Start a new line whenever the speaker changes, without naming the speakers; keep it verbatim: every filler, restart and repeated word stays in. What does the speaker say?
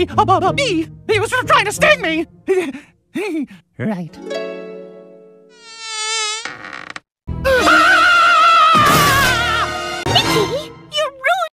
me, a, a, a bee. He was trying to sting me. Right.